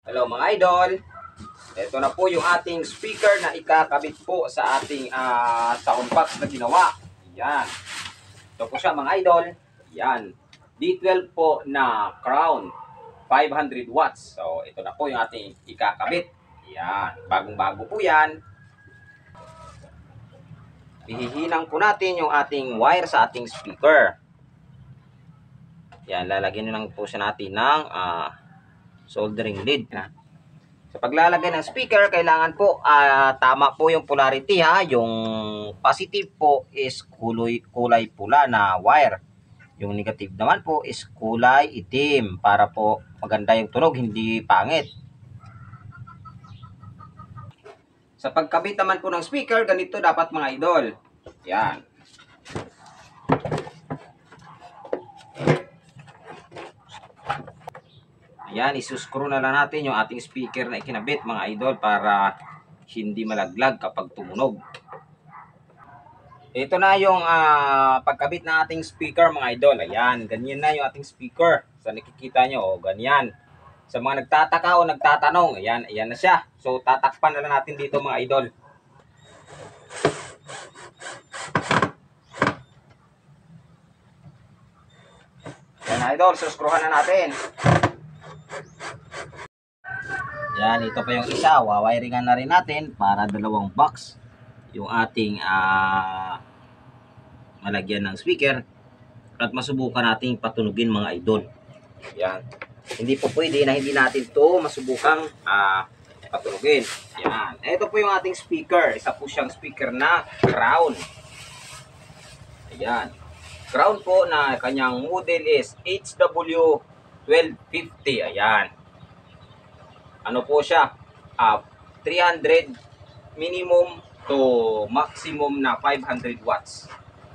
Hello mga idol. Ito na po yung ating speaker na ikakabit po sa ating sound box na ginawa. Yan. Ito po siya mga idol. Yan. D12 po na crown. 500 watts. So ito na po yung ating ikakabit. Yan. Bagong-bago po yan. Hihinang po natin yung ating wire sa ating speaker. Yan. Lalagyan lang po siya natin ng soldering lead. Sa paglalagay ng speaker, kailangan po tama po yung polarity ha. Yung positive po is kulay pula na wire. Yung negative naman po is kulay itim para po maganda yung tunog, hindi pangit. Sa pagkabit naman po ng speaker, ganito dapat mga idol. Yan. Yan, isuscrew na lang natin yung ating speaker na ikinabit mga idol para hindi malaglag kapag tumunog. Ito na yung pagkabit ng ating speaker mga idol. Ayan, ganyan na yung ating speaker. Sa nakikita nyo, ganyan. Sa mga nagtataka o nagtatanong, ayan, ayan na siya. So, tatakpan na lang natin dito mga idol. Ayan idol, suscrewhan na natin. Yan, ito pa yung isa. Wawiringan na rin natin para dalawang box yung ating malagyan ng speaker at masubukan nating patunugin mga idol. Yan. Hindi po pwede na hindi natin to masubukang patunugin. Yan. Ito po yung ating speaker. Isa po siyang speaker na crown. Ayan. Crown po na kanyang model is HW1250. Ayan. Ano po siya? 300 minimum to maximum na 500 watts.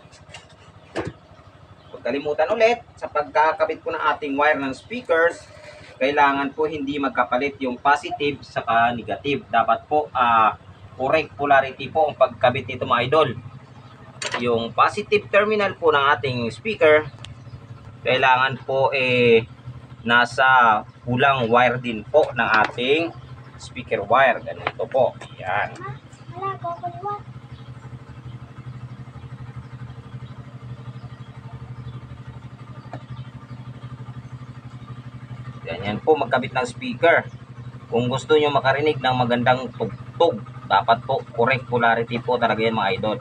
Huwag kalimutan ulit, sa pagkakabit po ng ating wire ng speakers, kailangan po hindi magkapalit yung positive sa negative. Dapat po correct polarity po ang pagkabit nito mga idol. Yung positive terminal po ng ating speaker, kailangan po nasa kulang wire din po ng ating speaker wire. Ganito po. Yan. Ganyan po magkabit ng speaker. Kung gusto nyo makarinig ng magandang tugtog, dapat po correct polarity po talaga yan mga idol.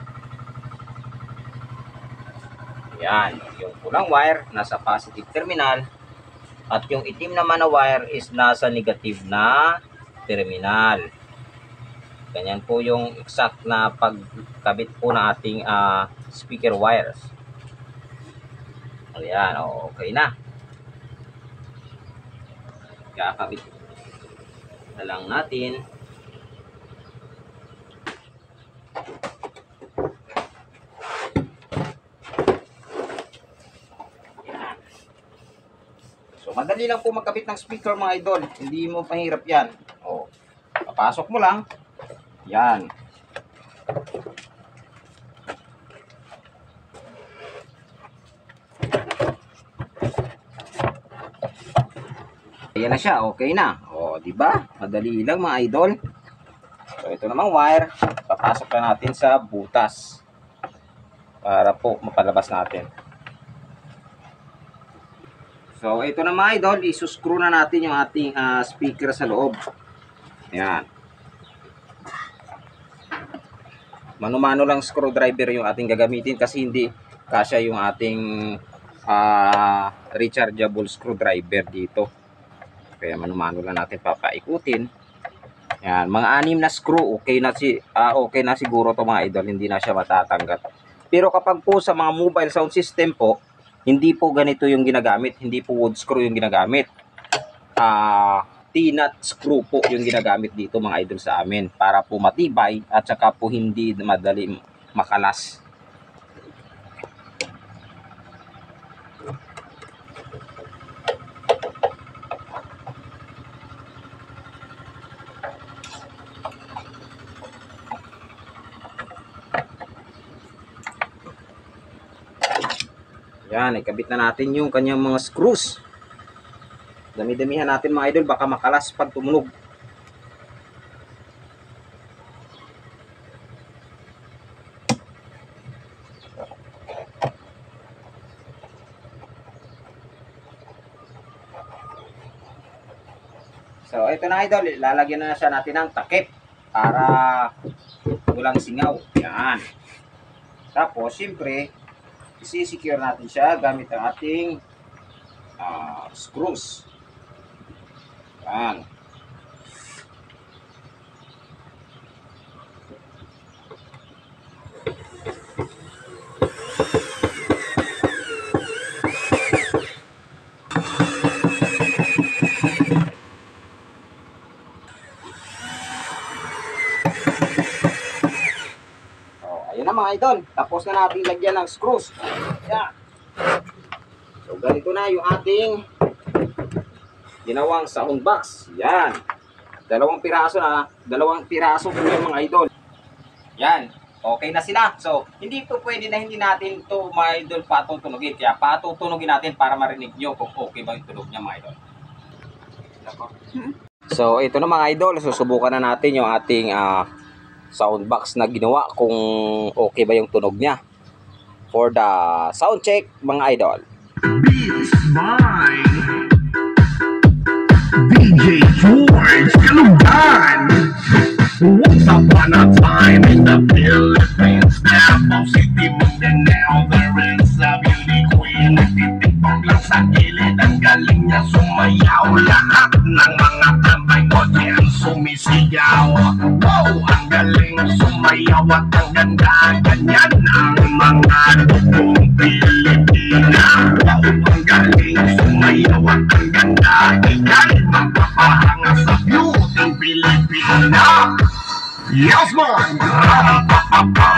Yan. Yung kulang wire nasa positive terminal. At yung itim naman na wire is nasa negative na terminal. Ganyan po yung exact na pagkabit po ng ating speaker wires. Ayan, okay na. Kakabit na lang natin. Madali lang po magkabit ng speaker mga idol. Hindi mo pahirap yan. O, papasok mo lang. Yan. Ayan na siya. Okay na. O, diba? Madali lang mga idol. So, ito namang wire. Papasok na natin sa butas. Para po mapalabas natin. So, ito na mga idol, isuscrew na natin yung ating speaker sa loob. Ayan. Mano-mano lang screwdriver yung ating gagamitin kasi hindi kasya yung ating rechargeable screwdriver dito. Kaya mano-mano lang natin papaikutin. Ayan, mga 6 na screw, okay na siguro to mga idol, hindi na siya matatanggal. Pero kapag po sa mga mobile sound system po, hindi po ganito yung ginagamit. Hindi po wood screw yung ginagamit. T-nut screw po yung ginagamit dito mga idol sa amin. Para po matibay at saka po hindi madali makalas. Yan, ikabit na natin yung kanyang mga screws. Dami-damihan natin mga idol, baka makalas pag tumunog. So, ito na idol, lalagyan na siya natin ng takip para walang singaw. Yan. Tapos, siyempre, isi-secure natin siya gamit ang ating screws. Yan. Ayan na mga idol. Tapos na natin lagyan ng screws. Yan. So, ganito na yung ating ginawang sound box. Yan. Dalawang piraso po yung mga idol. Yan. Okay na sila. So, hindi po pwede na hindi natin ito mga idol patutunugin. Kaya patutunugin natin para marinig nyo kung okay ba yung tunog niya mga idol. So, ito na mga idol. Susubukan na natin yung ating sound box na ginawa kung okay ba yung tunog niya. For the sound check mga idol. Beats by DJ George Kalugan. Once upon a time in the Philippines, Davao City, Mindanao, there is a beauty queen. Nagtitipag lang sa gilid, ang galing niya sumayaw. Lahat ng mga tambay ko diyan sumisigaw. Wow, ang galing sumayaw at ang ganda. Ganyan ang mga dugong Pilipina. Wow, ang galing sumayaw at ang ganda. Ika'y magpapahanga sa beauty Pilipina. Yes, man!